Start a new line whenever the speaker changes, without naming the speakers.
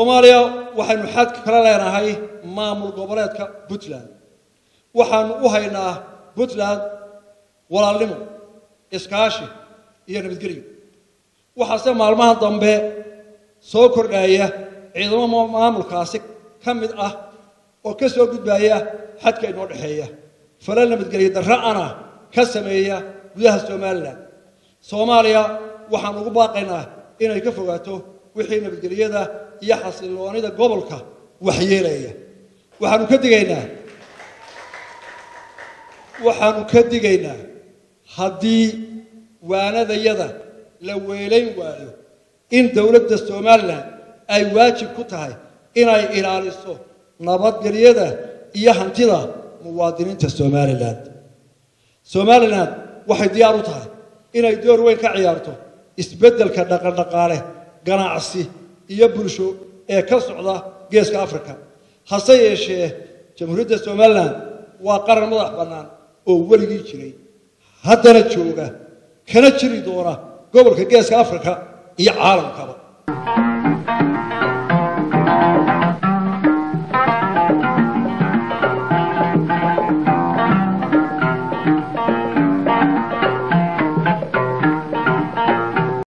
Soomaaliya waxaynu xad kala leenahay maamul goboleedka Puntland waxaanu u haynaa Puntland walaalnimo iskaashi iyo nabadgelyo waxaase maalmaha dambe soo kordhaya ciidamo maamulkaasi ka mid ah oo ka soo gudbaya xadka inoo dhaxeeya falal nabadgelyo darra'ana ka sameeya gudaha Soomaaliya waxaan ugu baaqaynaa inay ka fogaato wixii nabadgelyada iyo xasiloonida gobolka waxyeelaya waxaanu ka digaynaa haddii waanadayada la weelayn waayo in dawladda Soomaaliland ay waajib ku tahay inay ilaaliso nabadgelyada iyo hantida muwaadiniinta Soomaaliland waxay diyaar u tahay inay door weyn ka ciyaarto isbeddelka dhaqan-dhaqaale ganacsi iyo bulsho ee ka socda geeska Afrika hase yeeshee jamhuuriyadda Soomaaliland waa qaran madax bannaan oo weligii jiray haddana jooga kana jiri doona gobolka geeska Afrika iyo caalamkaba